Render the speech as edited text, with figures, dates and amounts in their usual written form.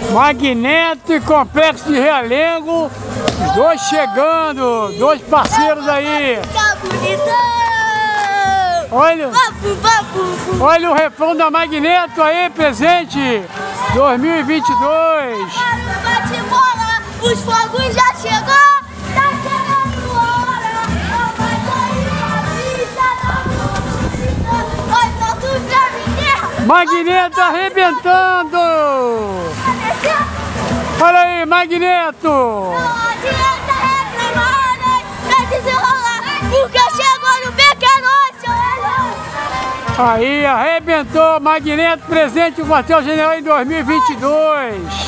Magneto e Complexo de Realengo, os dois chegando, dois parceiros aí. Olha, olha o refrão da Magneto aí, presente 2022. Os fogos já chegou, tá chegando hora. Magneto arrebentando! Olha aí, Magneto! Não adianta reclamar, vai desenrolar, porque chegou no pequeno Aí, arrebentou, Magneto presente no Quartel General em 2022.